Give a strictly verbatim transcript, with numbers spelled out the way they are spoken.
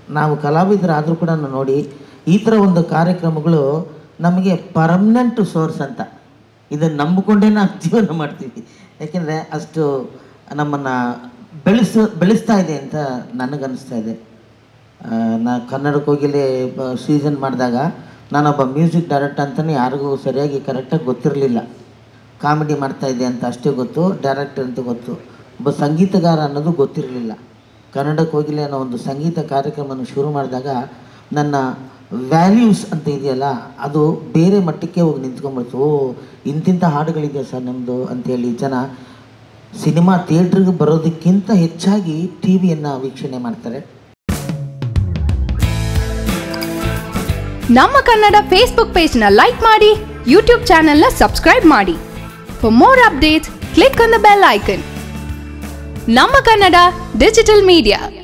ನಾವು ಕಲಾವಿದರಾದರೂ ಕೂಡ ನೋಡಿ ಈ ಥರ ಒಂದು ಕಾರ್ಯಕ್ರಮಗಳು ನಮಗೆ ಪರ್ಮನೆಂಟ್ ಸೋರ್ಸ್ ಅಂತ, ಇದನ್ನು ನಂಬಿಕೊಂಡೇ ನಾವು ಜೀವನ ಮಾಡ್ತೀವಿ. ಯಾಕೆಂದರೆ ಅಷ್ಟು ನಮ್ಮನ್ನು ಬೆಳೆಸ ಬೆಳೆಸ್ತಾ ಇದೆ ಅಂತ ನನಗನ್ನಿಸ್ತಾ ಇದೆ. ನಾ ಕನ್ನಡ ಕೋಗಿಲೆ ಸೀಸನ್ ಮಾಡಿದಾಗ ನಾನೊಬ್ಬ ಮ್ಯೂಸಿಕ್ ಡೈರೆಕ್ಟರ್ ಅಂತಲೇ ಯಾರಿಗೂ ಸರಿಯಾಗಿ ಕರೆಕ್ಟಾಗಿ ಗೊತ್ತಿರಲಿಲ್ಲ. ಕಾಮಿಡಿ ಮಾಡ್ತಾಯಿದ್ದೆ ಅಂತ ಅಷ್ಟೇ ಗೊತ್ತು, ಡೈರೆಕ್ಟರ್ ಅಂತ ಗೊತ್ತು, ಒಬ್ಬ ಸಂಗೀತಗಾರ ಅನ್ನೋದು ಗೊತ್ತಿರಲಿಲ್ಲ. ಕನ್ನಡ ಕೋಗಿಲೆ ಅನ್ನೋ ಒಂದು ಸಂಗೀತ ಕಾರ್ಯಕ್ರಮವನ್ನು ಶುರು ಮಾಡಿದಾಗ ನನ್ನ ವ್ಯಾಲ್ಯೂಸ್ ಅಂತ ಇದೆಯಲ್ಲ ಅದು ಬೇರೆ ಮಟ್ಟಕ್ಕೆ ಹೋಗಿ ನಿಂತ್ಕೊಂಡ್ಬಿಡ್ತು. ಓ ಇಂತಿಂಥ ಹಾಡುಗಳಿದೆ ಸರ್ ನಮ್ಮದು ಅಂತೇಳಿ ಜನ ಸಿನಿಮಾ ಥಿಯೇಟ್ರಿಗೆ ಬರೋದಕ್ಕಿಂತ ಹೆಚ್ಚಾಗಿ ಟಿ ವಿಯನ್ನು ವೀಕ್ಷಣೆ ಮಾಡ್ತಾರೆ. ನಮ್ಮ ಕನ್ನಡ ಫೇಸ್ಬುಕ್ ಪೇಜ್ನ ಲೈಕ್ ಮಾಡಿ, ಯೂಟ್ಯೂಬ್ ಚಾನೆಲ್ನ ಸಬ್ಸ್ಕ್ರೈಬ್ ಮಾಡಿ. For more updates click on the bell icon. ನಮ್ಮ ಕನ್ನಡ ಡಿಜಿಟಲ್ ಮೀಡಿಯಾ.